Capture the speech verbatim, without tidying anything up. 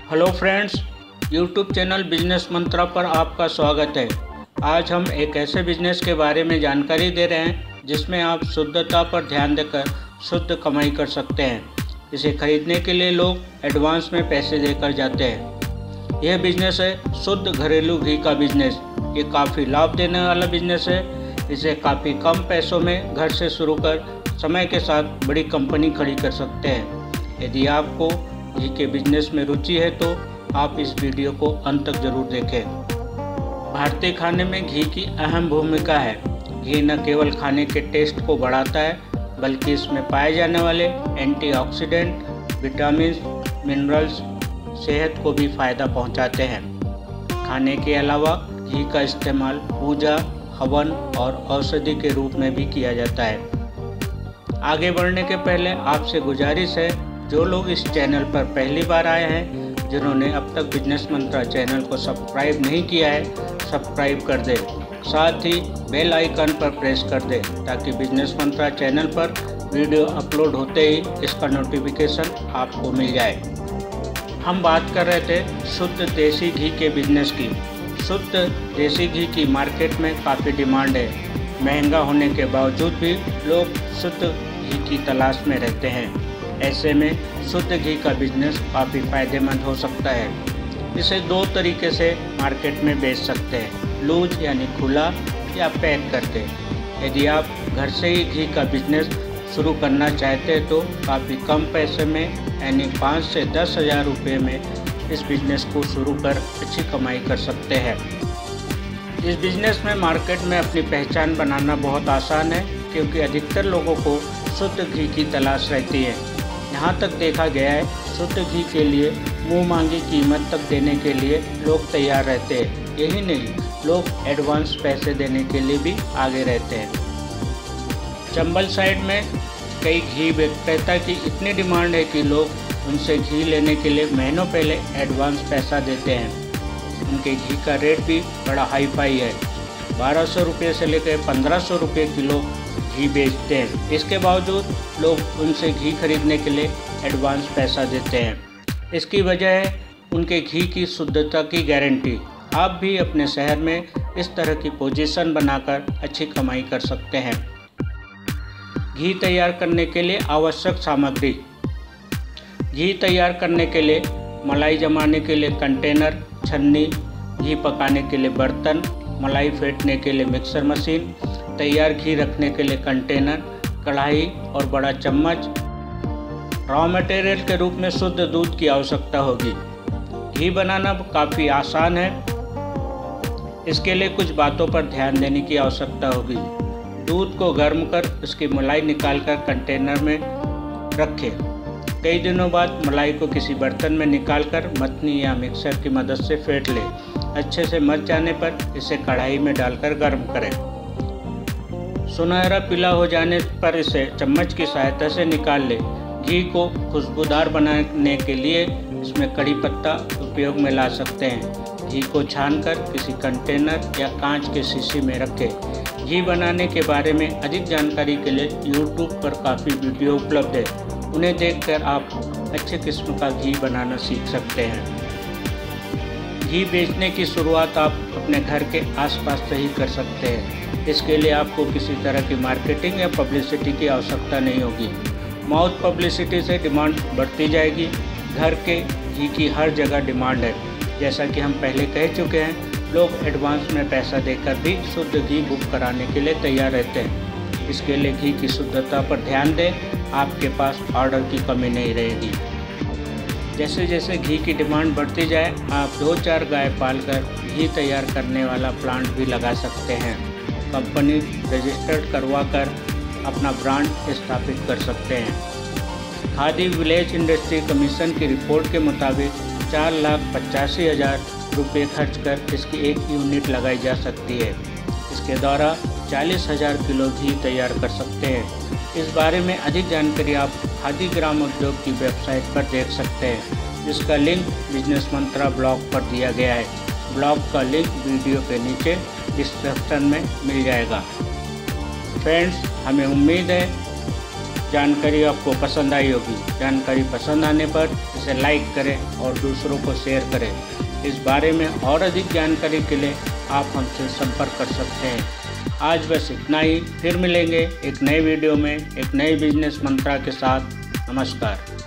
Hello friends, YouTube channel business mantra पर आपका स्वागत है। आज हम एक ऐसे बिजनेस के बारे में जानकारी दे रहे हैं जिसमें आप शुद्धता पर ध्यान देकर शुद्ध कमाई कर सकते हैं। इसे खरीदने के लिए लोग एडवांस में पैसे देकर जाते हैं। यह बिजनेस है शुद्ध घरेलू घी का बिजनेस। ये काफ़ी लाभ देने वाला बिजनेस है। इसे काफ़ी कम पैसों में घर से शुरू कर समय के साथ बड़ी कंपनी खड़ी कर सकते हैं। यदि आपको घी के बिजनेस में रुचि है तो आप इस वीडियो को अंत तक जरूर देखें। भारतीय खाने में घी की अहम भूमिका है। घी न केवल खाने के टेस्ट को बढ़ाता है बल्कि इसमें पाए जाने वाले एंटीऑक्सीडेंट, विटामिन, मिनरल्स सेहत को भी फ़ायदा पहुंचाते हैं। खाने के अलावा घी का इस्तेमाल पूजा, हवन और औषधि के रूप में भी किया जाता है। आगे बढ़ने के पहले आपसे गुजारिश है, जो लोग इस चैनल पर पहली बार आए हैं, जिन्होंने अब तक बिजनेस मंत्रा चैनल को सब्सक्राइब नहीं किया है, सब्सक्राइब कर दें। साथ ही बेल आइकन पर प्रेस कर दें ताकि बिजनेस मंत्रा चैनल पर वीडियो अपलोड होते ही इसका नोटिफिकेशन आपको मिल जाए। हम बात कर रहे थे शुद्ध देसी घी के बिजनेस की। शुद्ध देसी घी की मार्केट में काफ़ी डिमांड है। महंगा होने के बावजूद भी लोग शुद्ध घी की तलाश में रहते हैं। ऐसे में शुद्ध घी का बिजनेस काफ़ी फायदेमंद हो सकता है। इसे दो तरीके से मार्केट में बेच सकते हैं, लूज यानी खुला या पैक करके। यदि आप घर से ही घी का बिजनेस शुरू करना चाहते हैं तो काफ़ी कम पैसे में यानी पाँच से दस हज़ार रुपये में इस बिज़नेस को शुरू कर अच्छी कमाई कर सकते हैं। इस बिज़नेस में मार्केट में अपनी पहचान बनाना बहुत आसान है क्योंकि अधिकतर लोगों को शुद्ध घी की तलाश रहती है। यहाँ तक देखा गया है, शुद्ध घी के लिए मुँह मांगी कीमत तक देने के लिए लोग तैयार रहते हैं। यही नहीं, लोग एडवांस पैसे देने के लिए भी आगे रहते हैं। चंबल साइड में कई घी विक्रेता की इतनी डिमांड है कि लोग उनसे घी लेने के लिए महीनों पहले एडवांस पैसा देते हैं। उनके घी का रेट भी बड़ा हाई फाई है। बारह सौ रुपये से लेकर पंद्रह सौ रुपये किलो घी बेचते हैं। इसके बावजूद लोग उनसे घी खरीदने के लिए एडवांस पैसा देते हैं। इसकी वजह है उनके घी की शुद्धता की गारंटी। आप भी अपने शहर में इस तरह की पोजीशन बनाकर अच्छी कमाई कर सकते हैं। घी तैयार करने के लिए आवश्यक सामग्री। घी तैयार करने के लिए मलाई जमाने के लिए कंटेनर, छन्नी, घी पकाने के लिए बर्तन, मलाई फेंटने के लिए मिक्सर मशीन, तैयार घी रखने के लिए कंटेनर, कढ़ाई और बड़ा चम्मच। रॉ मटेरियल के रूप में शुद्ध दूध की आवश्यकता होगी। घी बनाना काफ़ी आसान है। इसके लिए कुछ बातों पर ध्यान देने की आवश्यकता होगी। दूध को गर्म कर उसकी मलाई निकालकर कंटेनर में रखें। कई दिनों बाद मलाई को किसी बर्तन में निकालकर मथनी या मिक्सर की मदद से फेंट लें। अच्छे से मच जाने पर इसे कढ़ाई में डालकर गर्म करें। सुनहरा पीला हो जाने पर इसे चम्मच की सहायता से निकाल लें। घी को खुशबूदार बनाने के लिए इसमें कड़ी पत्ता उपयोग में ला सकते हैं। घी को छानकर किसी कंटेनर या कांच के शीशी में रखें। घी बनाने के बारे में अधिक जानकारी के लिए यूट्यूब पर काफ़ी वीडियो उपलब्ध है। उन्हें देखकर आप अच्छे किस्म का घी बनाना सीख सकते हैं। घी बेचने की शुरुआत आप अपने घर के आसपास से ही कर सकते हैं। इसके लिए आपको किसी तरह की मार्केटिंग या पब्लिसिटी की आवश्यकता नहीं होगी। माउथ पब्लिसिटी से डिमांड बढ़ती जाएगी। घर के घी की हर जगह डिमांड है। जैसा कि हम पहले कह चुके हैं, लोग एडवांस में पैसा देकर भी शुद्ध घी बुक कराने के लिए तैयार रहते हैं। इसके लिए घी की शुद्धता पर ध्यान दें। आपके पास ऑर्डर की कमी नहीं रहेगी। जैसे जैसे घी की डिमांड बढ़ती जाए, आप दो चार गाय पालकर घी तैयार करने वाला प्लांट भी लगा सकते हैं। कंपनी रजिस्टर्ड करवा कर अपना ब्रांड स्थापित कर सकते हैं। खादी विलेज इंडस्ट्री कमीशन की रिपोर्ट के मुताबिक चार लाख पचासी हज़ार रुपये खर्च कर इसकी एक यूनिट लगाई जा सकती है। इसके द्वारा चालीस हज़ार किलो घी तैयार कर सकते हैं। इस बारे में अधिक जानकारी आप खादी ग्राम उद्योग की वेबसाइट पर देख सकते हैं, जिसका लिंक बिजनेस मंत्रा ब्लॉग पर दिया गया है। ब्लॉग का लिंक वीडियो के नीचे डिस्क्रिप्शन में मिल जाएगा। फ्रेंड्स, हमें उम्मीद है जानकारी आपको पसंद आई होगी। जानकारी पसंद आने पर इसे इसे लाइक करें और दूसरों को शेयर करें। इस बारे में और अधिक जानकारी के लिए आप हमसे संपर्क कर सकते हैं। आज बस इतना ही, फिर मिलेंगे एक नए वीडियो में एक नए बिजनेस मंत्रा के साथ। नमस्कार।